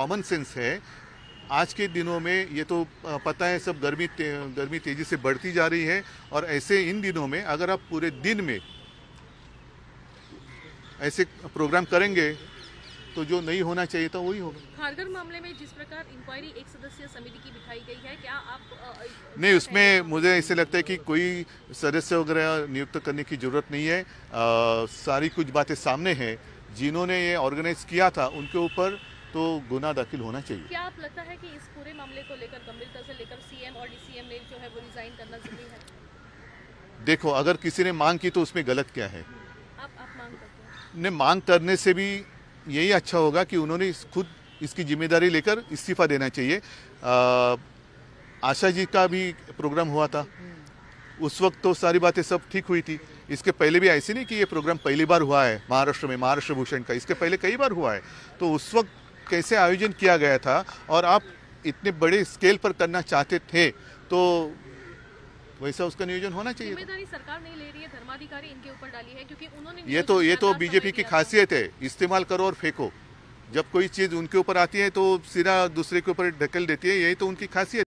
Common sense है। आज के दिनों में ये तो पता है सब गर्मी तेजी से बढ़ती जा रही है, और ऐसे इन दिनों में अगर आप पूरे दिन में ऐसे प्रोग्राम करेंगे तो जो नहीं होना चाहिए था वही होगा। खारघर मामले में जिस प्रकार इंक्वायरी एक सदस्यीय समिति की बिठाई गई है, क्या आप नहीं, उसमें मुझे ऐसे लगता है कि कोई सदस्य वगैरह नियुक्त करने की जरूरत नहीं है। सारी कुछ बातें सामने हैं। जिन्होंने ये ऑर्गेनाइज किया था उनके ऊपर तो गुनाह दाखिल होना चाहिए। क्या आप लगता है कि इस पूरे मामले को लेकर गंभीरता से लेकर सीएम और डीसीएम ने जो है वो रिजाइन करना जरूरी है? देखो, अगर किसी ने मांग की तो उसमें गलत क्या है? आप मांग करते हैं? ने मांग करने से भी यही अच्छा होगा कि उन्होंने खुद इसकी जिम्मेदारी लेकर इस्तीफा देना चाहिए। आशा जी का भी प्रोग्राम हुआ था, उस वक्त तो सारी बातें सब ठीक हुई थी। इसके पहले भी ऐसे नहीं कि ये प्रोग्राम पहली बार हुआ है महाराष्ट्र में, महाराष्ट्र भूषण का, इसके पहले कई बार हुआ है। तो उस वक्त कैसे आयोजन किया गया था, और आप इतने बड़े स्केल पर करना चाहते थे तो वैसा उसका नियोजन होना चाहिए। जिम्मेदारी सरकार नहीं ले रही है, धर्माधिकारी इनके ऊपर डाली है, क्योंकि उन्होंने ये तो बीजेपी की खासियत है, इस्तेमाल करो और फेंको। जब कोई चीज़ उनके ऊपर आती है तो सीधा दूसरे के ऊपर ढकेल देती है, यही तो उनकी खासियत